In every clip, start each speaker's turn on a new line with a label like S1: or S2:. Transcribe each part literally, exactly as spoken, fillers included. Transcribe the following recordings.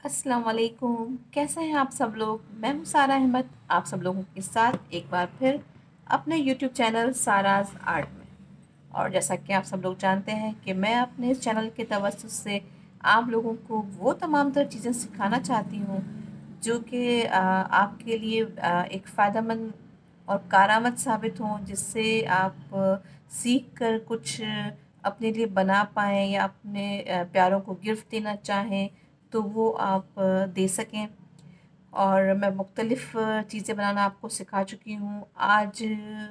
S1: अस्सलाम वालेकुम। कैसे हैं आप सब लोग? मैं हूँ सारा अहमद, आप सब लोगों के साथ एक बार फिर अपने यूट्यूब चैनल साराज आर्ट में। और जैसा कि आप सब लोग जानते हैं कि मैं अपने इस चैनल के तवज्जुह से आप लोगों को वो तमाम तर चीज़ें सिखाना चाहती हूँ जो कि आ, आपके लिए आ, एक फ़ायदेमंद और कारआमद साबित हों, जिससे आप आ, सीख कर कुछ अपने लिए बना पाएँ या अपने आ, प्यारों को गिफ्ट देना चाहें तो वो आप आ, दे सकें। और मैं मुख्तलिफ़ चीज़ें बनाना आपको सिखा चुकी हूँ। आज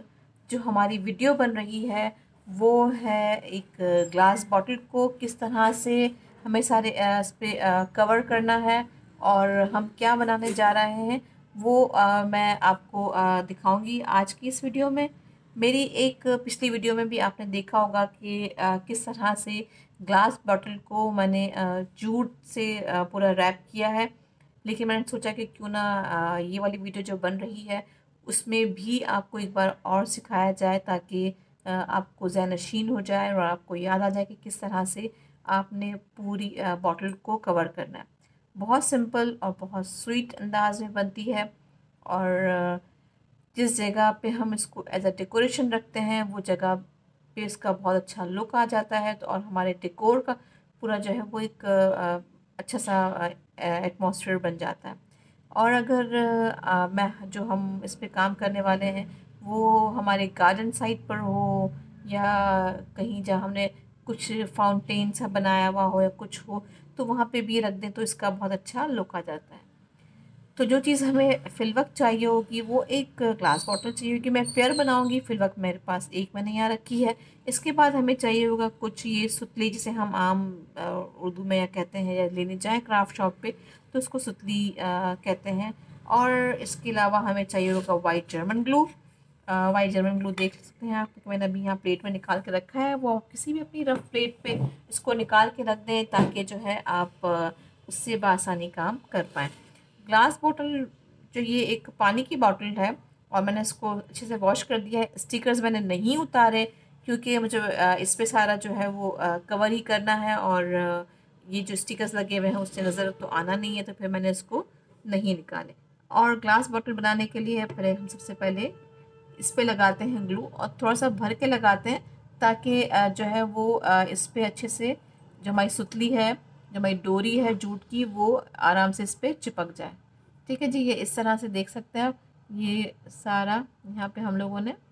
S1: जो हमारी वीडियो बन रही है वो है एक ग्लास बॉटल को किस तरह से हमें सारे अ, इस पे अ, कवर करना है और हम क्या बनाने जा रहे हैं वो अ, मैं आपको अ, दिखाऊंगी आज की इस वीडियो में। मेरी एक पिछली वीडियो में भी आपने देखा होगा कि अ, किस तरह से ग्लास बॉटल को मैंने अ, जूट से अ, पूरा रैप किया है। लेकिन मैंने सोचा कि क्यों ना अ, ये वाली वीडियो जो बन रही है उसमें भी आपको एक बार और सिखाया जाए, ताकि अ, आपको ज़हनशीन हो जाए और आपको याद आ जाए कि किस तरह से आपने पूरी अ, बॉटल को कवर करना है। बहुत सिंपल और बहुत स्वीट अंदाज में बनती है। और अ, जिस जगह पे हम इसको एज अ डेकोरेशन रखते हैं वो जगह पे इसका बहुत अच्छा लुक आ जाता है, तो और हमारे डेकोर का पूरा जो है वो एक अ, अच्छा सा एटमॉस्फेयर बन जाता है। और अगर अ, मैं जो हम इस पे काम करने वाले हैं वो हमारे गार्डन साइड पर हो या कहीं जहाँ हमने कुछ फाउंटेन सा बनाया हुआ हो या कुछ हो, तो वहाँ पे भी रख दें तो इसका बहुत अच्छा लुक आ जाता है। तो जो चीज़ हमें फ़िलवक़्त चाहिए होगी वो एक ग्लास बॉटल चाहिए होगी। मैं पेयर बनाऊँगी, फ़िलवक़्त मेरे पास एक मैंने यहाँ रखी है। इसके बाद हमें चाहिए होगा कुछ ये सुतली, जिसे हम आम अ, उर्दू में या कहते हैं या लेने जाएँ क्राफ़्ट शॉप पे तो उसको सुतली अ, कहते हैं। और इसके अलावा हमें चाहिए होगा white German glue. Uh, white German glue देख सकते हैं आप, क्योंकि मैंने अभी यहाँ प्लेट में निकाल के रखा है। वो आप किसी भी अपनी रफ़ प्लेट पे इसको निकाल के रख दें ताकि जो है आप अ, उससे बआसानी काम कर पाएँ। ग्लास बॉटल जो ये एक पानी की बॉटल है और मैंने इसको अच्छे से वॉश कर दिया है। स्टिकर्स मैंने नहीं उतारे क्योंकि मुझे अ, इस पे सारा जो है वो अ, कवर ही करना है और अ, ये जो स्टिकर्स लगे हुए हैं उससे नज़र तो आना नहीं है, तो फिर मैंने इसको नहीं निकाले। और ग्लास बॉटल बनाने के लिए पहले हम सबसे पहले इस पे लगाते हैं ग्लू और थोड़ा सा भर के लगाते हैं ताकि अ, जो है वो अ, इस पे अच्छे से जो हमारी सुतली है, जो हमारी डोरी है जूट की, वो आराम से इस पे चिपक जाए। ठीक है जी, ये इस तरह से देख सकते हैं आप। ये सारा यहाँ पे हम लोगों ने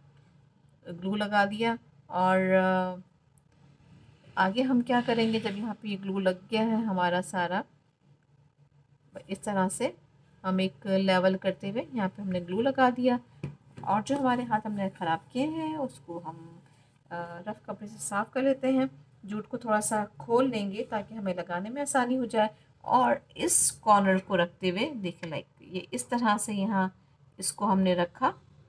S1: ग्लू लगा दिया। और अ, आगे हम क्या करेंगे जब यहाँ पे ये ग्लू लग गया है हमारा सारा, इस तरह से हम एक लेवल करते हुए यहाँ पे हमने ग्लू लगा दिया। और जो हमारे हाथ हमने ख़राब किए हैं उसको हम रफ़ कपड़े से साफ़ कर लेते हैं। जूट को थोड़ा सा खोल लेंगे ताकि हमें लगाने में आसानी हो जाए। और इस कॉर्नर को रखते हुए देखें, लाइक ये इस तरह से यहाँ इसको हमने रखा।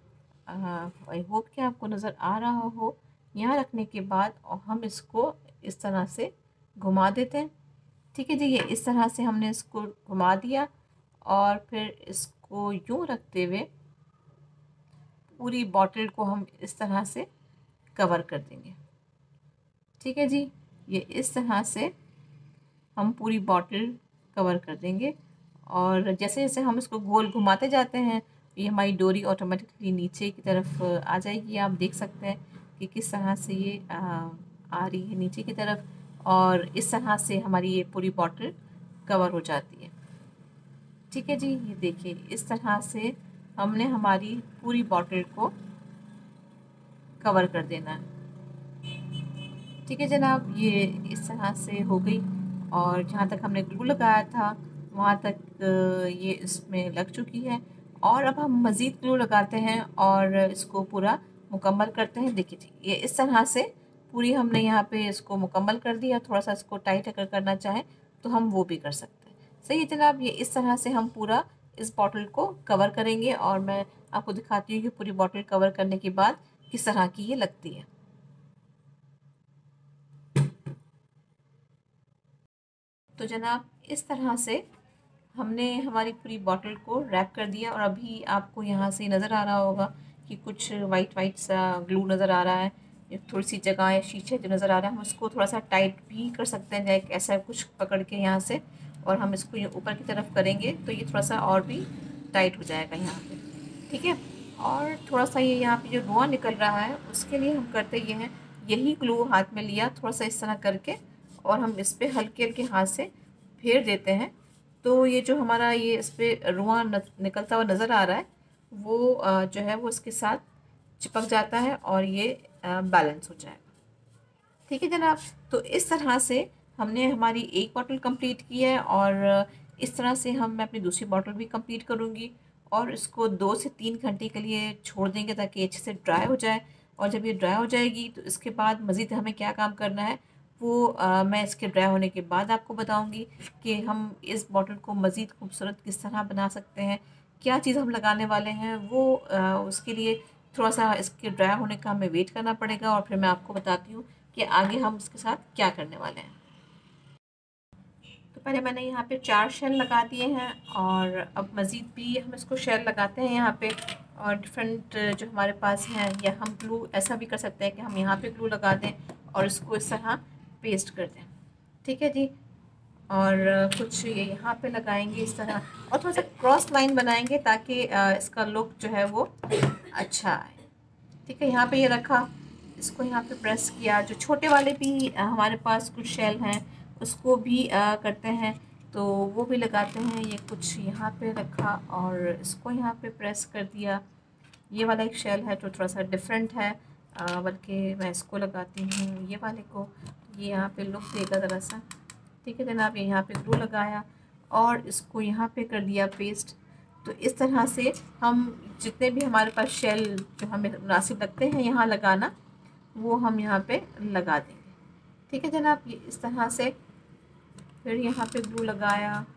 S1: आई होप कि आपको नज़र आ रहा हो। यहाँ रखने के बाद और हम इसको इस तरह से घुमा देते हैं। ठीक है जी, ये इस तरह से हमने इसको घुमा दिया और फिर इसको यूँ रखते हुए पूरी बॉटल को हम इस तरह से कवर कर देंगे। ठीक है जी, ये इस तरह से हम पूरी बॉटल कवर कर देंगे। और जैसे जैसे हम इसको गोल घुमाते जाते हैं ये हमारी डोरी ऑटोमेटिकली नीचे की तरफ आ जाएगी। आप देख सकते हैं कि किस तरह से ये आ, आ रही है नीचे की तरफ, और इस तरह से हमारी ये पूरी बॉटल कवर हो जाती है। ठीक है जी, ये देखिए इस तरह से हमने हमारी पूरी बॉटल को कवर कर देना है। ठीक है जनाब, ये इस तरह से हो गई। और जहाँ तक हमने ग्लू लगाया था वहाँ तक ये इसमें लग चुकी है। और अब हम मज़ीद ग्लू लगाते हैं और इसको पूरा मुकम्मल करते हैं। देखिए जी, ये इस तरह से पूरी हमने यहाँ पे इसको मुकम्मल कर दिया। थोड़ा सा इसको टाइट अगर करना चाहें तो हम वो भी कर सकते हैं। सही है जनाब, ये इस तरह से हम पूरा इस बॉटल को कवर करेंगे और मैं आपको दिखाती हूँ कि पूरी बॉटल कवर करने के बाद किस तरह की ये लगती है। तो जनाब इस तरह से हमने हमारी पूरी बॉटल को रैप कर दिया। और अभी आपको यहाँ से नज़र आ रहा होगा कि कुछ वाइट वाइट सा ग्लू नज़र आ रहा है। ये थोड़ी सी जगह है शीशे जो नज़र आ रहा है, हम उसको थोड़ा सा टाइट भी कर सकते हैं, लाइक ऐसा कुछ पकड़ के यहाँ से और हम इसको ये ऊपर की तरफ करेंगे तो ये थोड़ा सा और भी टाइट हो जाएगा यहाँ पे, ठीक है। और थोड़ा सा ये यहाँ पे जो धुआं निकल रहा है उसके लिए हम करते ये हैं, यही ग्लू हाथ में लिया थोड़ा सा इस तरह करके और हम इस पर हल्के हल्के हाथ से फेर देते हैं, तो ये जो हमारा ये इस पर धुआं निकलता हुआ नज़र आ रहा है वो जो है वो इसके साथ चिपक जाता है और ये बैलेंस हो जाएगा, ठीक है जनाब। तो इस तरह से हमने हमारी एक बॉटल कंप्लीट की है और इस तरह से हम मैं अपनी दूसरी बॉटल भी कंप्लीट करूँगी और इसको दो से तीन घंटे के लिए छोड़ देंगे ताकि अच्छे से ड्राई हो जाए। और जब ये ड्राई हो जाएगी तो इसके बाद मज़ीद हमें क्या काम करना है वो आ, मैं इसके ड्राई होने के बाद आपको बताऊंगी कि हम इस बॉटल को मज़ीद खूबसूरत किस तरह बना सकते हैं, क्या चीज़ हम लगाने वाले हैं वो आ, उसके लिए थोड़ा सा इसके ड्राई होने का हमें वेट करना पड़ेगा और फिर मैं आपको बताती हूँ कि आगे हम इसके साथ क्या करने वाले हैं। तो पहले मैंने यहाँ पे चार शेल लगा दिए हैं और अब मज़ीद भी हम इसको शेल लगाते हैं यहाँ पे, और डिफरेंट जो हमारे पास हैं, या हम ग्लू ऐसा भी कर सकते हैं कि हम यहाँ पे ग्लू लगा दें और इसको इस तरह पेस्ट कर दें, ठीक है जी। और कुछ ये यहाँ पे लगाएंगे इस तरह और थोड़ा सा क्रॉस लाइन बनाएंगे ताकि इसका लुक जो है वो अच्छा आए, ठीक है। यहाँ पे ये रखा, इसको यहाँ पे प्रेस किया, जो छोटे वाले भी हमारे पास कुछ शेल हैं उसको भी आ, करते हैं तो वो भी लगाते हैं। ये कुछ यहाँ पे रखा और इसको यहाँ पे प्रेस कर दिया। ये वाला एक शेल है जो थोड़ा सा डिफरेंट है, बल्कि मैं इसको लगाती हूँ ये वाले को, ये यहाँ पे लुक देगा ज़रा सा, ठीक है जनाब। ये यहाँ पे ग्लू लगाया और इसको यहाँ पे कर दिया पेस्ट। तो इस तरह से हम जितने भी हमारे पास शेल जो हमें मुनासिब लगते हैं यहाँ लगाना वो हम यहाँ पे लगा देंगे, ठीक है जनाब। ये इस तरह से फिर यहाँ पे ग्लू लगाया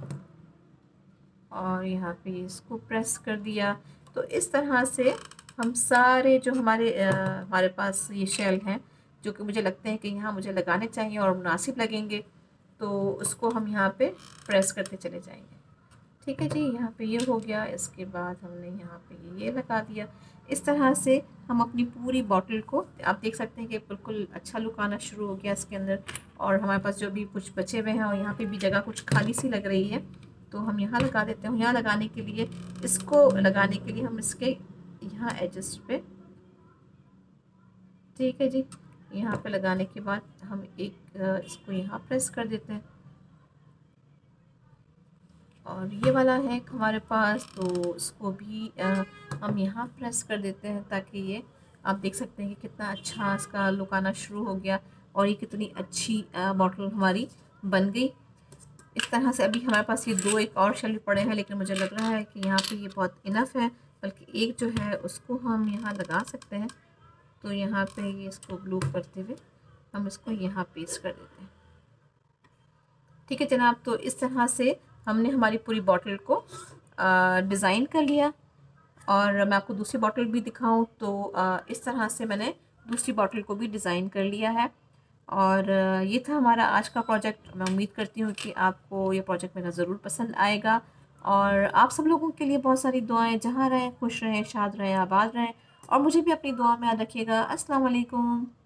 S1: और यहाँ पे इसको प्रेस कर दिया। तो इस तरह से हम सारे जो हमारे आ, हमारे पास ये शेल हैं जो कि मुझे लगते हैं कि यहाँ मुझे लगाने चाहिए और मुनासिब लगेंगे तो उसको हम यहाँ पे प्रेस करते चले जाएंगे, ठीक है जी। यहाँ पे ये हो गया, इसके बाद हमने यहाँ पे ये लगा दिया। इस तरह से हम अपनी पूरी बॉटल को, आप देख सकते हैं कि बिल्कुल अच्छा लुक आना शुरू हो गया इसके अंदर, और हमारे पास जो भी कुछ बचे हुए हैं और यहाँ पे भी जगह कुछ खाली सी लग रही है तो हम यहाँ लगा देते हैं। यहाँ लगाने के लिए, इसको लगाने के लिए हम इसके यहाँ एडजस्ट पे, ठीक है जी, यहाँ पे लगाने के बाद हम एक इसको यहाँ प्रेस कर देते हैं और ये वाला है हमारे पास तो इसको भी आ, हम यहाँ प्रेस कर देते हैं ताकि ये, आप देख सकते हैं कि कितना अच्छा इसका लुक आना शुरू हो गया और ये कितनी अच्छी बॉटल हमारी बन गई। इस तरह से अभी हमारे पास ये दो एक और शेल पड़े हैं लेकिन मुझे लग रहा है कि यहाँ पे ये बहुत इनफ है, बल्कि एक जो है उसको हम यहाँ लगा सकते हैं। तो यहाँ पे ये इसको ग्लू करते हुए हम इसको यहाँ पेस्ट कर देते हैं, ठीक है जनाब। तो इस तरह से हमने हमारी पूरी बॉटल को डिज़ाइन कर लिया और मैं आपको दूसरी बॉटल भी दिखाऊं तो आ, इस तरह से मैंने दूसरी बॉटल को भी डिज़ाइन कर लिया है। और आ, ये था हमारा आज का प्रोजेक्ट। मैं उम्मीद करती हूँ कि आपको ये प्रोजेक्ट मेरा ज़रूर पसंद आएगा और आप सब लोगों के लिए बहुत सारी दुआएं, जहाँ रहें खुश रहें, शाद रहें, आबाद रहें और मुझे भी अपनी दुआ में याद रखिएगा। अस्सलाम वालेकुम।